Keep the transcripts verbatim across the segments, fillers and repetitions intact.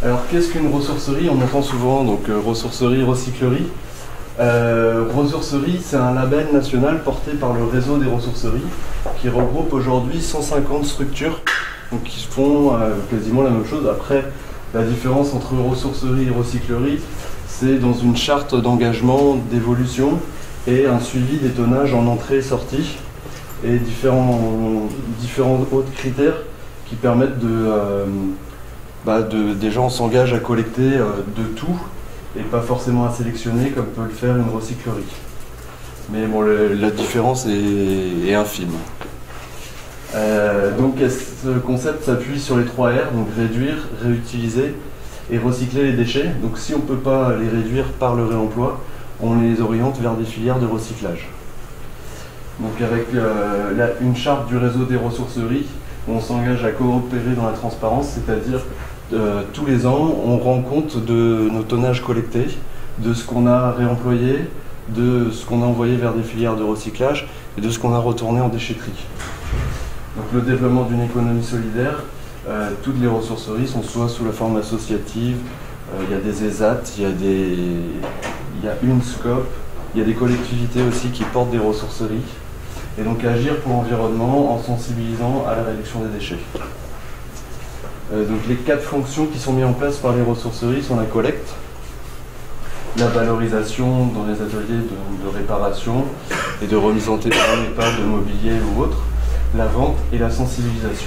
Alors qu'est-ce qu'une ressourcerie? On entend souvent donc euh, ressourcerie, recyclerie. Euh, ressourcerie, c'est un label national porté par le réseau des ressourceries qui regroupe aujourd'hui cent cinquante structures donc, qui font euh, quasiment la même chose. Après, la différence entre ressourcerie et recyclerie, c'est dans une charte d'engagement, d'évolution et un suivi des tonnages en entrée et sortie et différents, différents autres critères qui permettent de... Euh, Bah de, des gens s'engagent à collecter euh, de tout et pas forcément à sélectionner comme peut le faire une recyclerie. Mais bon, le, la différence est, est infime. Euh, donc ce concept s'appuie sur les trois R, donc réduire, réutiliser et recycler les déchets. Donc si on ne peut pas les réduire par le réemploi, on les oriente vers des filières de recyclage. Donc avec euh, la, une charte du réseau des ressourceries, on s'engage à coopérer dans la transparence, c'est-à-dire euh, tous les ans, on rend compte de nos tonnages collectés, de ce qu'on a réemployé, de ce qu'on a envoyé vers des filières de recyclage et de ce qu'on a retourné en déchetterie. Donc le développement d'une économie solidaire, euh, toutes les ressourceries sont soit sous la forme associative, il euh, y a des E S A T, il y a des, il y a une scope, il y a des collectivités aussi qui portent des ressourceries. Et donc agir pour l'environnement en sensibilisant à la réduction des déchets. Euh, donc les quatre fonctions qui sont mises en place par les ressourceries sont la collecte, la valorisation dans les ateliers de, de réparation et de remise en état de mobilier ou autre, la vente et la sensibilisation.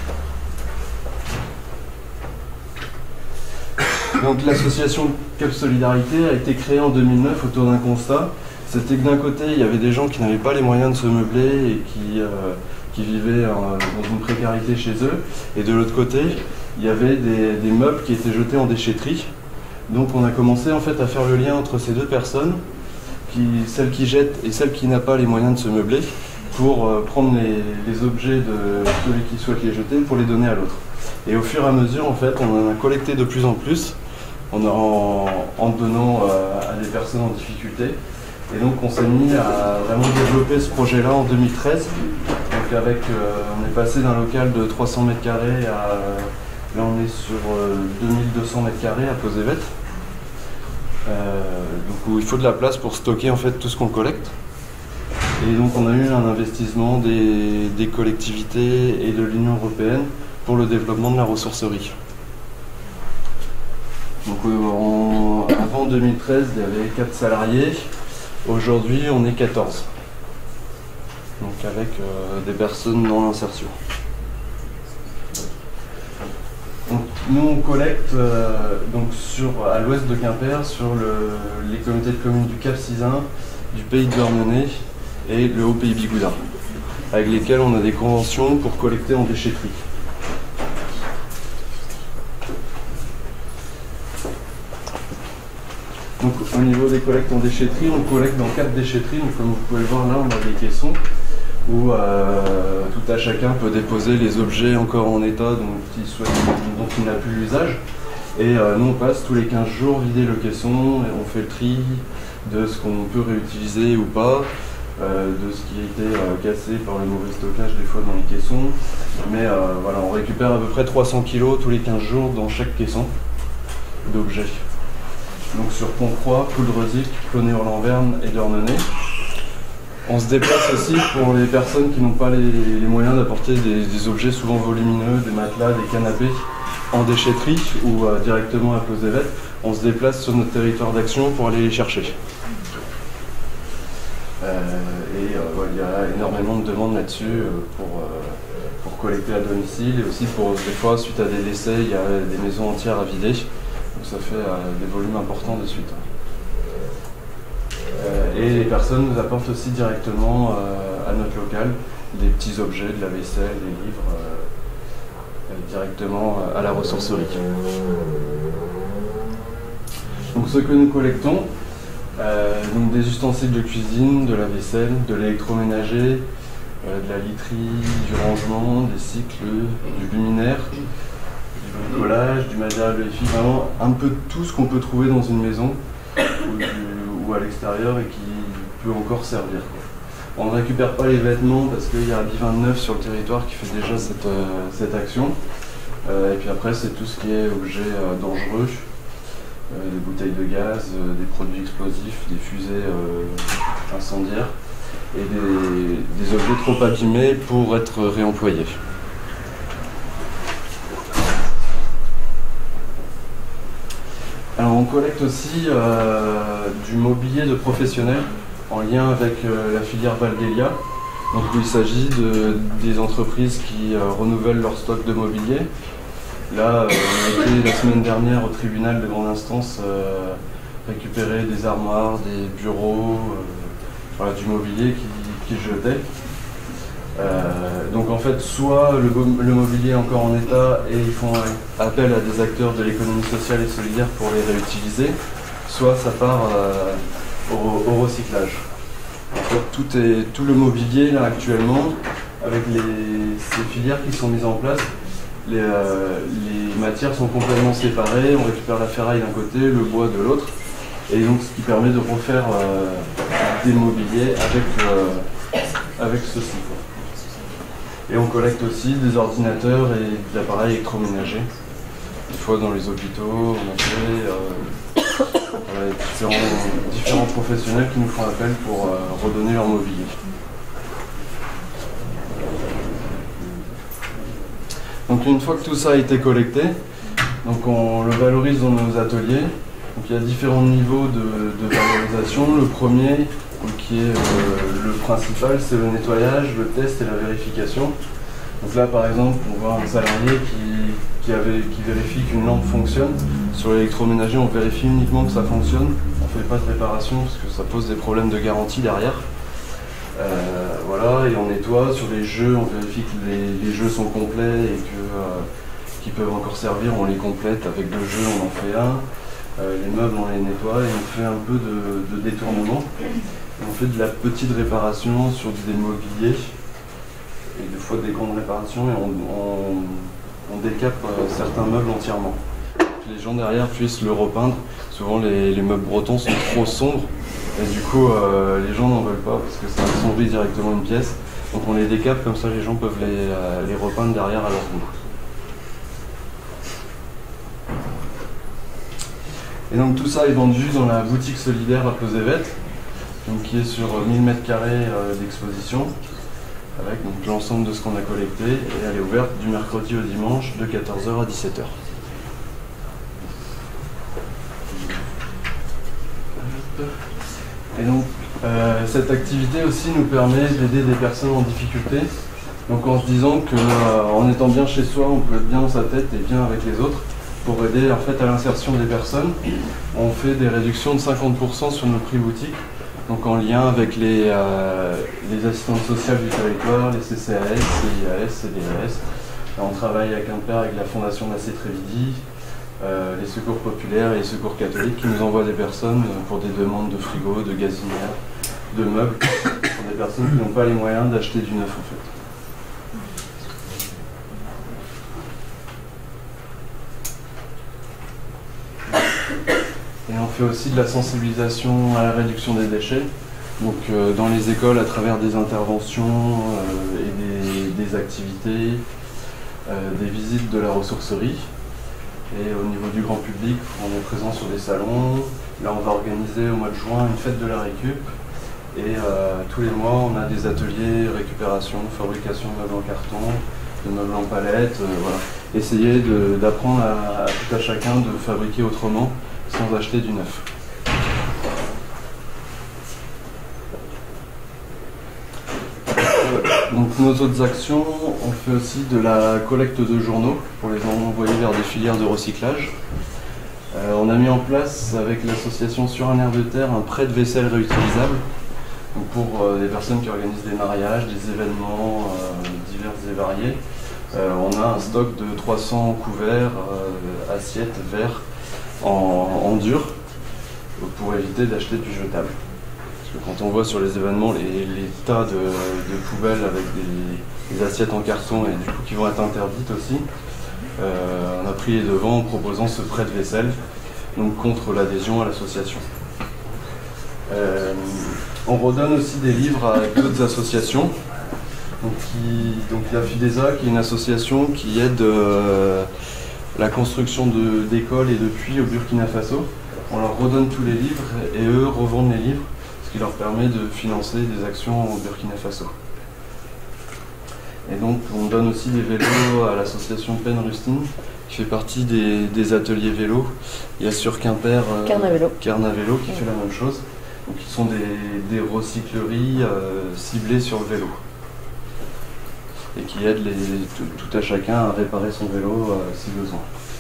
Donc l'association Cap Solidarité a été créée en deux mille neuf autour d'un constat. C'était que d'un côté, il y avait des gens qui n'avaient pas les moyens de se meubler et qui, euh, qui vivaient euh, dans une précarité chez eux. Et de l'autre côté, il y avait des, des meubles qui étaient jetés en déchetterie. Donc on a commencé en fait à faire le lien entre ces deux personnes, qui, celle qui jette et celle qui n'a pas les moyens de se meubler, pour euh, prendre les, les objets de celui qui souhaite les jeter pour les donner à l'autre. Et au fur et à mesure, en fait, on en a collecté de plus en plus, en, en, en donnant euh, à des personnes en difficulté. Et donc on s'est mis à vraiment développer ce projet-là en deux mille treize. Donc avec, euh, on est passé d'un local de trois cents mètres carrés à, là on est sur euh, deux mille deux cents mètres carrés à Causevet. Euh, donc où il faut de la place pour stocker en fait tout ce qu'on collecte. Et donc on a eu un investissement des, des collectivités et de l'Union européenne pour le développement de la ressourcerie. Donc euh, en, avant deux mille treize, il y avait quatre salariés. Aujourd'hui, on est quatorze. Donc avec euh, des personnes dans l'insertion. Nous, on collecte euh, donc sur, à l'ouest de Quimper, sur le, les communautés de communes du Cap Sizun, du Pays de Douarnenez et le Haut-Pays Bigoudin, avec lesquels on a des conventions pour collecter en déchetterie. Donc au niveau des collectes en déchetterie, on collecte dans quatre déchetteries. Donc comme vous pouvez le voir là, on a des caissons où euh, tout à chacun peut déposer les objets encore en état dont il, souhaite, dont il n'a plus l'usage. Et euh, nous on passe tous les quinze jours vider le caisson et on fait le tri de ce qu'on peut réutiliser ou pas, euh, de ce qui a été euh, cassé par le mauvais stockage des fois dans les caissons. Mais euh, voilà, on récupère à peu près trois cents kilos tous les quinze jours dans chaque caisson d'objets. Donc sur Pont-Croix, Poudre-Zic, Plonnet-Hurlanverne et Douarnenez. On se déplace aussi pour les personnes qui n'ont pas les, les moyens d'apporter des, des objets souvent volumineux, des matelas, des canapés en déchetterie ou euh, directement à Causevet. On se déplace sur notre territoire d'action pour aller les chercher. Euh, et euh, ouais, il y a énormément de demandes là-dessus euh, pour, euh, pour collecter à domicile et aussi pour des fois, suite à des décès, il y a des maisons entières à vider. Donc ça fait euh, des volumes importants de suite. Euh, et les personnes nous apportent aussi directement euh, à notre local des petits objets, de la vaisselle, des livres, euh, directement à la ressourcerie. Donc ce que nous collectons, euh, donc des ustensiles de cuisine, de la vaisselle, de l'électroménager, euh, de la literie, du rangement, des cycles, du luminaire, du bricolage, du matériel de hi-fi, vraiment un peu de tout ce qu'on peut trouver dans une maison ou, du, ou à l'extérieur et qui peut encore servir. On ne récupère pas les vêtements parce qu'il y a Habi vingt-neuf sur le territoire qui fait déjà cette, euh, cette action. Euh, et puis après, c'est tout ce qui est objets euh, dangereux, euh, des bouteilles de gaz, euh, des produits explosifs, des fusées euh, incendiaires et des, des objets trop abîmés pour être réemployés. Alors on collecte aussi euh, du mobilier de professionnels en lien avec euh, la filière Valdelia. Donc il s'agit de, des entreprises qui euh, renouvellent leur stock de mobilier. Là, euh, on a été la semaine dernière au tribunal de grande instance euh, récupérer des armoires, des bureaux, euh, voilà, du mobilier qui, qui jetait. Euh, donc en fait, soit le, le mobilier est encore en état et ils font appel à des acteurs de l'économie sociale et solidaire pour les réutiliser, soit ça part euh, au, au recyclage. En fait, tout, est, tout le mobilier là actuellement, avec les, ces filières qui sont mises en place, les, euh, les matières sont complètement séparées, on récupère la ferraille d'un côté, le bois de l'autre, et donc ce qui permet de refaire euh, des mobiliers avec, euh, avec ceci. Et on collecte aussi des ordinateurs et des appareils électroménagers. Des fois dans les hôpitaux, on a fait euh, voilà, différents, différents professionnels qui nous font appel pour euh, redonner leur mobilier. Donc une fois que tout ça a été collecté, donc on le valorise dans nos ateliers. Donc il y a différents niveaux de, de valorisation. Le premier, qui est euh, le principal, c'est le nettoyage, le test et la vérification. Donc là par exemple, on voit un salarié qui, qui, avait, qui vérifie qu'une lampe fonctionne. Sur l'électroménager, on vérifie uniquement que ça fonctionne. On ne fait pas de réparation parce que ça pose des problèmes de garantie derrière. Euh, voilà, et on nettoie. Sur les jeux, on vérifie que les, les jeux sont complets et que, euh, qu'ils peuvent encore servir. On les complète avec deux jeux, on en fait un. Euh, les meubles, on les nettoie et on fait un peu de, de détournement. Et on fait de la petite réparation sur des mobiliers et des fois des grandes réparations et on, on, on décape euh, certains meubles entièrement. Que les gens derrière puissent le repeindre. Souvent les, les meubles bretons sont trop sombres et du coup euh, les gens n'en veulent pas parce que ça assombrit directement une pièce. Donc on les décape, comme ça les gens peuvent les, euh, les repeindre derrière à leur goût. Et donc tout ça est vendu dans la boutique solidaire à Plozévet, donc qui est sur mille mètres carrés euh, d'exposition, avec l'ensemble de ce qu'on a collecté, et elle est ouverte du mercredi au dimanche de quatorze heures à dix-sept heures. Et donc euh, cette activité aussi nous permet d'aider des personnes en difficulté, donc en se disant qu'en euh, étant bien chez soi, on peut être bien dans sa tête et bien avec les autres. Pour aider en fait à l'insertion des personnes, on fait des réductions de cinquante pour cent sur nos prix boutiques, donc en lien avec les, euh, les assistantes sociales du territoire, les C C A S, C I A S, C D A S. Là, on travaille avec un pair avec la Fondation Massé Trévidi, euh, les secours populaires et les secours catholiques qui nous envoient des personnes pour des demandes de frigo, de gazinières, de meubles, pour des personnes qui n'ont pas les moyens d'acheter du neuf en fait. Et on fait aussi de la sensibilisation à la réduction des déchets, donc euh, dans les écoles à travers des interventions euh, et des, des activités, euh, des visites de la ressourcerie. Et au niveau du grand public, on est présent sur des salons. Là on va organiser au mois de juin une fête de la récup. Et euh, tous les mois on a des ateliers récupération, fabrication de meubles en carton, de meubles en palette, euh, voilà. Essayer d'apprendre à, à tout à chacun de fabriquer autrement, sans acheter du neuf. Donc nos autres actions, on fait aussi de la collecte de journaux pour les envoyer vers des filières de recyclage. Euh, on a mis en place avec l'association Sur un air de terre un prêt de vaisselle réutilisable. Donc pour euh, des personnes qui organisent des mariages, des événements euh, divers et variés. Euh, on a un stock de trois cents couverts, euh, assiettes, verres en, en dur pour éviter d'acheter du jetable. Parce que quand on voit sur les événements les, les tas de, de poubelles avec des, des assiettes en carton et du coup qui vont être interdites aussi, euh, on a pris les devants en proposant ce prêt de vaisselle, donc contre l'adhésion à l'association. Euh, on redonne aussi des livres à d'autres associations. Donc, qui, donc la FIDESA, qui est une association qui aide euh, la construction d'écoles et de puits au Burkina Faso. On leur redonne tous les livres et eux revendent les livres, ce qui leur permet de financer des actions au Burkina Faso. Et donc on donne aussi des vélos à l'association Penn-Rustin, qui fait partie des, des ateliers vélo. Il y a sur Quimper euh, Carnavélo. Carnavélo qui fait la même chose. Donc ils sont des, des recycleries euh, ciblées sur le vélo. Et qui aident les, tout, tout à chacun à réparer son vélo euh, si besoin.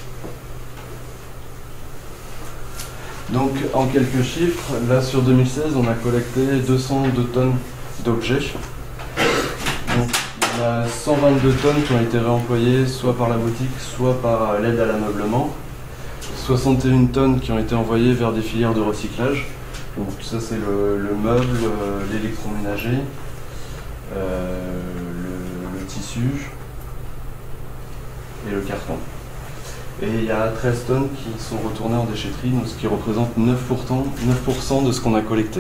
Donc en quelques chiffres, là sur deux mille seize on a collecté deux cent deux tonnes d'objets. Donc il y a cent vingt-deux tonnes qui ont été réemployées soit par la boutique, soit par l'aide à l'ameublement. soixante et une tonnes qui ont été envoyées vers des filières de recyclage. Donc ça c'est le, le meuble, euh, l'électroménager, euh, le, le tissu et le carton. Et il y a treize tonnes qui sont retournées en déchetterie, donc ce qui représente neuf pour cent, neuf pour cent de ce qu'on a collecté.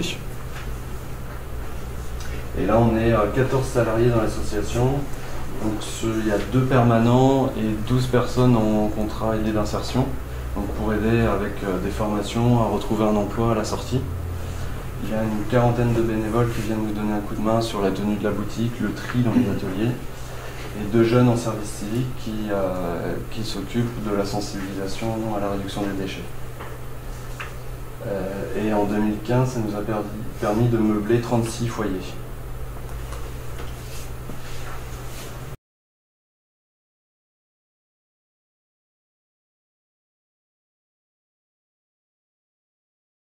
Et là on est à quatorze salariés dans l'association, donc ce, il y a deux permanents et douze personnes en contrat aidé d'insertion, donc pour aider avec euh, des formations à retrouver un emploi à la sortie. Il y a une quarantaine de bénévoles qui viennent nous donner un coup de main sur la tenue de la boutique, le tri dans les ateliers, et deux jeunes en service civique qui, euh, qui s'occupent de la sensibilisation à la réduction des déchets. Euh, et en deux mille quinze, ça nous a permis, permis de meubler trente-six foyers.